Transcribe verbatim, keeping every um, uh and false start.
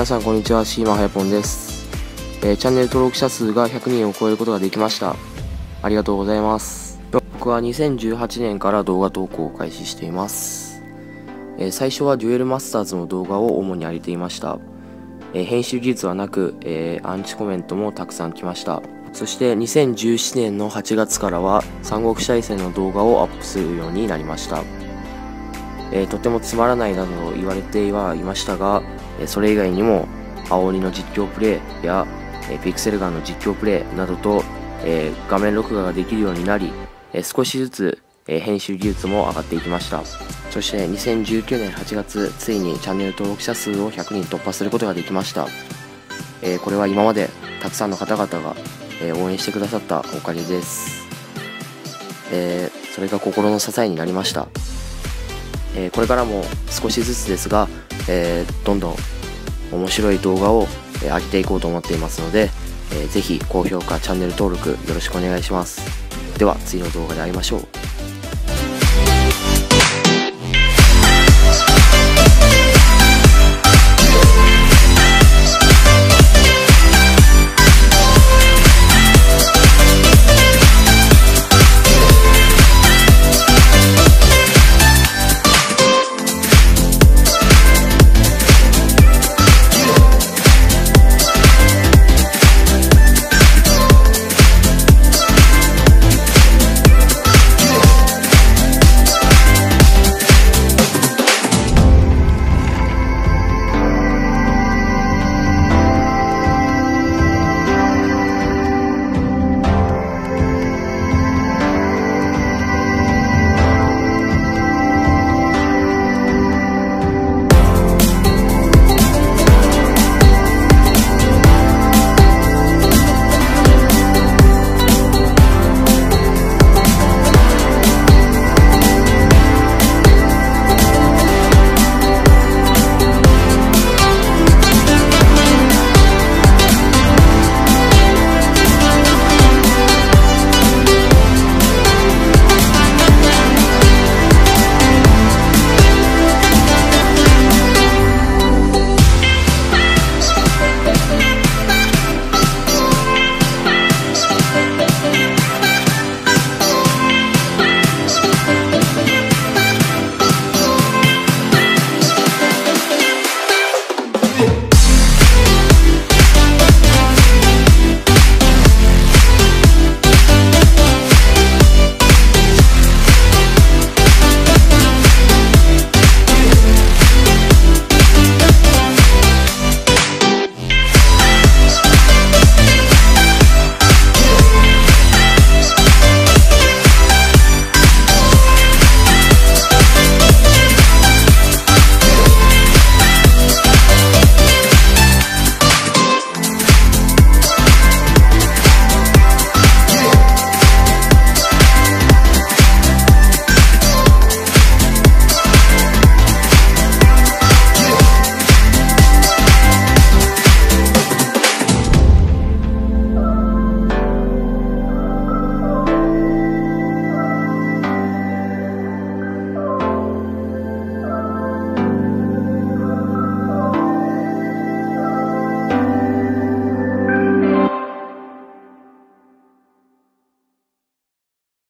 さんこんにちは、シーマはやぽんです、えー、チャンネル登録者数がひゃくにんを超えることができました。ありがとうございます。僕はにせんじゅうはちねんから動画投稿を開始しています。えー、最初はデュエルマスターズの動画を主に上げていました。えー、編集技術はなく、えー、アンチコメントもたくさん来ました。そしてにせんじゅうななねんのはちがつからは三国志大戦の動画をアップするようになりました。えー、とてもつまらないなどと言われてはいましたが、えー、それ以外にも青鬼の実況プレイや、えー、ピクセルガンの実況プレイなどと、えー、画面録画ができるようになり、えー、少しずつ、えー、編集技術も上がっていきました。そしてにせんじゅうきゅうねんはちがつ、ついにチャンネル登録者数をひゃくにん突破することができました。えー、これは今までたくさんの方々が、えー、応援してくださったおかげです。えー、それが心の支えになりました。えー、これからも少しずつですが、えー、どんどん面白い動画を、えー、上げていこうと思っていますので、えー、ぜひ高評価、チャンネル登録よろしくお願いします。では次の動画で会いましょう。